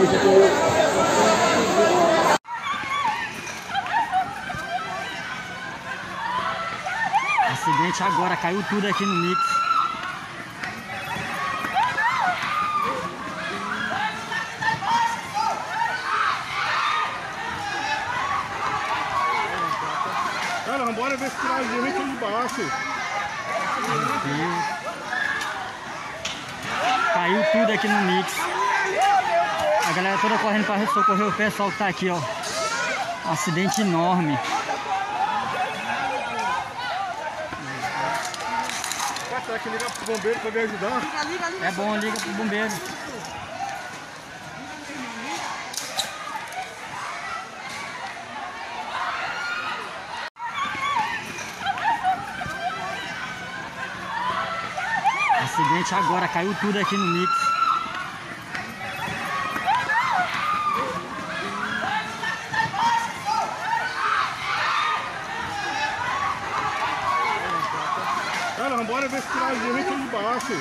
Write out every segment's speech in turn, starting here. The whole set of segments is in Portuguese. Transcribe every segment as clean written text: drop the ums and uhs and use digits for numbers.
Acidente agora, caiu tudo aqui no mix. Cara, vambora ver se tirar a gente de baixo. Caiu tudo aqui no mix. A galera toda correndo para socorrer o pessoal que tá aqui, ó. Um acidente enorme. Será que liga pro bombeiro pra me ajudar? É bom, liga pro bombeiro. Acidente agora, caiu tudo aqui no mix. Cara, vambora ver se tirar a gente de baixo.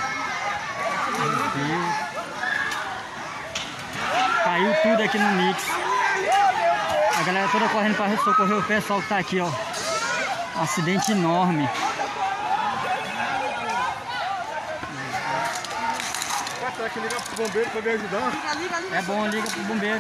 Caiu tudo aqui no mix. A galera toda correndo para socorrer o pessoal que tá aqui, ó. Um acidente enorme. Será que liga pro bombeiro pra me ajudar? É bom, liga pro bombeiro.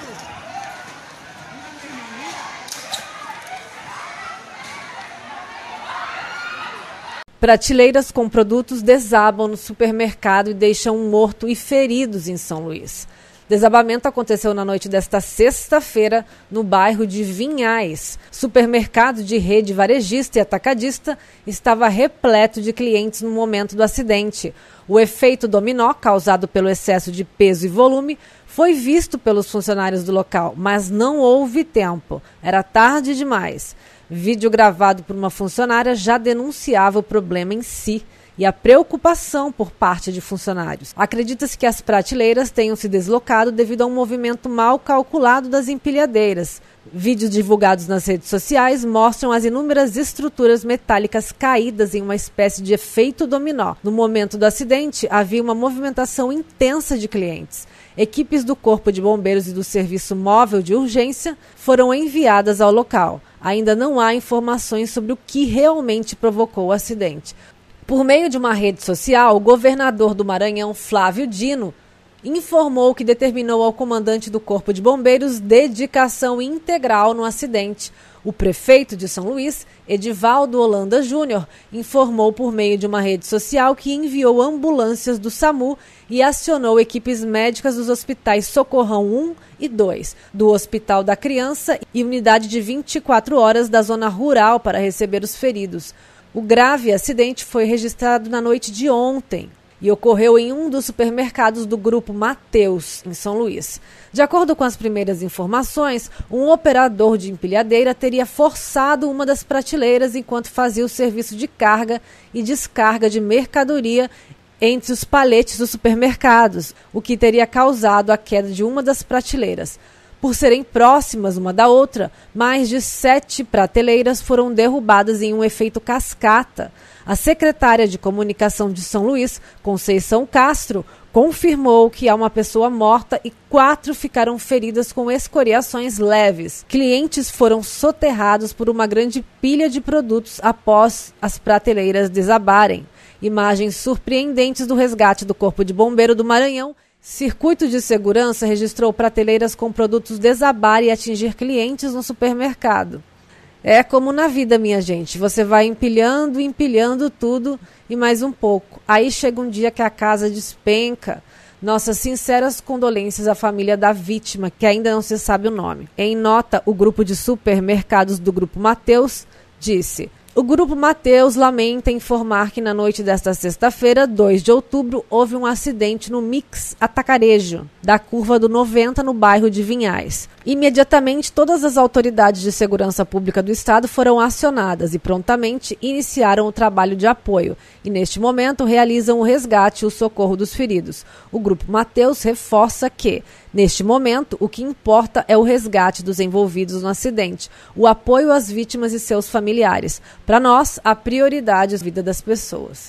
Prateleiras com produtos desabam no supermercado e deixam um morto e feridos em São Luís. Desabamento aconteceu na noite desta sexta-feira no bairro de Vinhais. Supermercado de rede varejista e atacadista estava repleto de clientes no momento do acidente. O efeito dominó, causado pelo excesso de peso e volume, foi visto pelos funcionários do local, mas não houve tempo. Era tarde demais. Vídeo gravado por uma funcionária já denunciava o problema em si e a preocupação por parte de funcionários. Acredita-se que as prateleiras tenham se deslocado devido a um movimento mal calculado das empilhadeiras. Vídeos divulgados nas redes sociais mostram as inúmeras estruturas metálicas caídas em uma espécie de efeito dominó. No momento do acidente, havia uma movimentação intensa de clientes. Equipes do Corpo de Bombeiros e do Serviço Móvel de Urgência foram enviadas ao local. Ainda não há informações sobre o que realmente provocou o acidente. Por meio de uma rede social, o governador do Maranhão, Flávio Dino, informou que determinou ao comandante do Corpo de Bombeiros dedicação integral no acidente. O prefeito de São Luís, Edivaldo Holanda Júnior, informou por meio de uma rede social que enviou ambulâncias do SAMU e acionou equipes médicas dos hospitais Socorrão 1 e 2, do Hospital da Criança e unidade de 24 horas da zona rural para receber os feridos. O grave acidente foi registrado na noite de ontem e ocorreu em um dos supermercados do Grupo Mateus, em São Luís. De acordo com as primeiras informações, um operador de empilhadeira teria forçado uma das prateleiras enquanto fazia o serviço de carga e descarga de mercadoria entre os paletes dos supermercados, o que teria causado a queda de uma das prateleiras. Por serem próximas uma da outra, mais de 7 prateleiras foram derrubadas em um efeito cascata. A secretária de Comunicação de São Luís, Conceição Castro, confirmou que há uma pessoa morta e 4 ficaram feridas com escoriações leves. Clientes foram soterrados por uma grande pilha de produtos após as prateleiras desabarem. Imagens surpreendentes do resgate do Corpo de Bombeiro do Maranhão. Circuito de Segurança registrou prateleiras com produtos desabar e atingir clientes no supermercado. É como na vida, minha gente. Você vai empilhando tudo e mais um pouco. Aí chega um dia que a casa despenca. Nossas sinceras condolências à família da vítima, que ainda não se sabe o nome. Em nota, o grupo de supermercados do Grupo Mateus disse: o Grupo Mateus lamenta informar que na noite desta sexta-feira, 2 de outubro, houve um acidente no mix atacarejo da Curva do 90 no bairro de Vinhais. Imediatamente, todas as autoridades de segurança pública do estado foram acionadas e prontamente iniciaram o trabalho de apoio e, neste momento, realizam o resgate e o socorro dos feridos. O Grupo Mateus reforça que, neste momento, o que importa é o resgate dos envolvidos no acidente, o apoio às vítimas e seus familiares. Para nós, a prioridade é a vida das pessoas.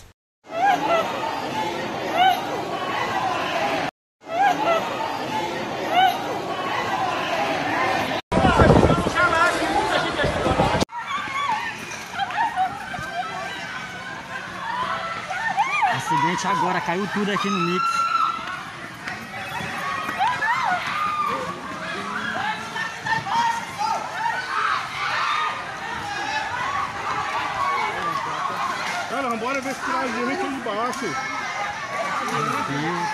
Acidente agora, caiu tudo aqui no mix. Cara, vambora ver se tirar a gente aí de baixo. Meu Deus.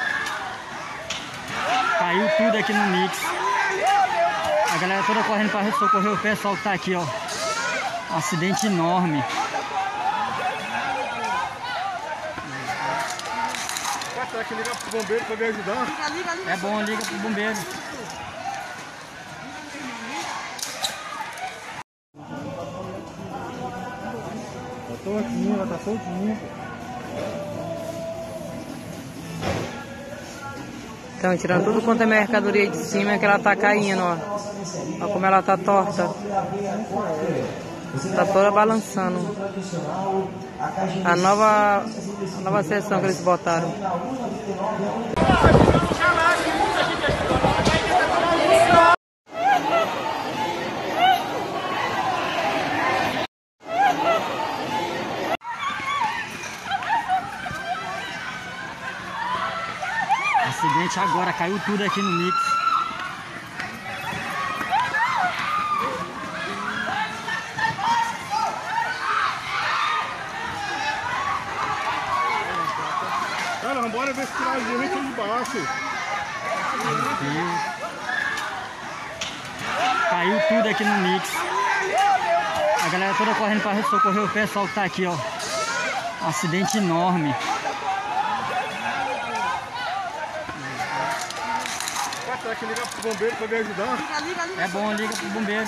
Caiu tudo aqui no mix. A galera toda correndo para socorrer o pessoal que tá aqui, ó. Um acidente enorme. Será que ligar pro bombeiro pra me ajudar? É bom, liga pro bombeiro. Tá soltinho, ela tá soltinha. Estão tirando tudo quanto é mercadoria de cima, que ela tá caindo, ó. Olha como ela tá torta. Tá toda balançando. A nova seção que eles botaram. Acidente agora, caiu tudo aqui no mix. Cara, vambora ver se tirar a gente aí de baixo. Meu Deus. Caiu tudo aqui no mix. A galera toda correndo para socorrer o pessoal que tá aqui, ó. Um acidente enorme. Será que ligar pro bombeiro pra me ajudar? É bom, liga pro bombeiro.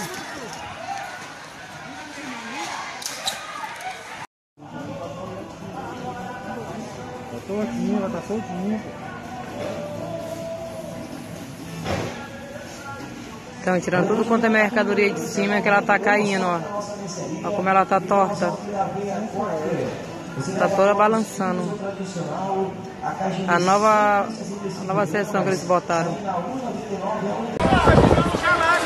Tá soltinho, ela tá soltinha. Estão tirando tudo quanto é mercadoria de cima, que ela tá caindo, ó. Olha como ela tá torta. Tá toda balançando. A nova seção que eles botaram.